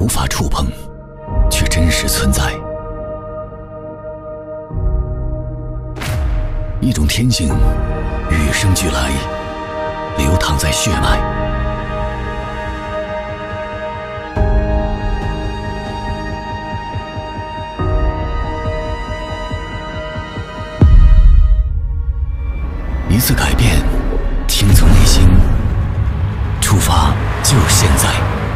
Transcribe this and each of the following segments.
无法触碰，却真实存在。一种天性，与生俱来，流淌在血脉。一次改变，听从内心，出发就现在。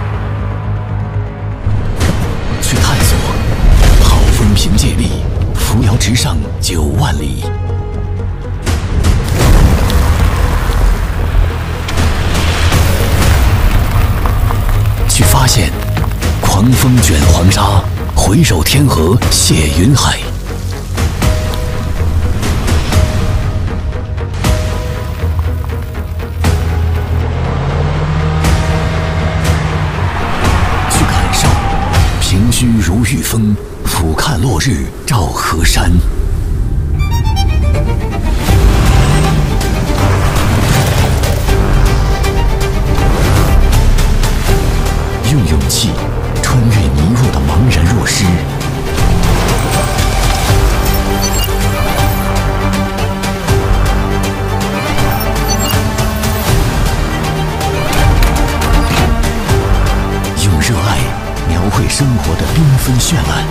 去探索，炮锋凭借力，扶摇直上9万里。去发现，狂风卷黄沙，回首天河泻云海。凭虚如御风，俯瞰落日照河山。用勇气穿越迷雾的茫然若失。用热爱描绘生活的缤纷绚烂。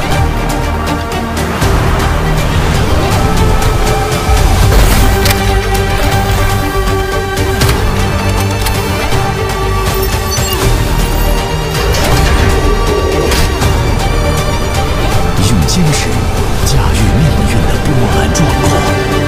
用坚持驾驭命运的波澜壮阔。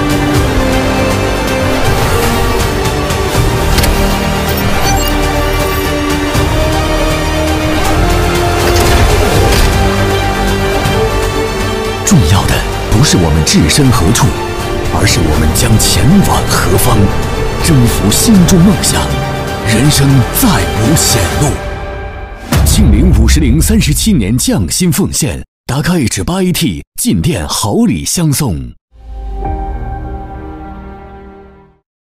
重要的不是我们置身何处，而是我们将前往何方，征服心中梦想，人生再无险路。庆龄50龄37年匠心奉献，TAGA H8AT 进店好礼相送。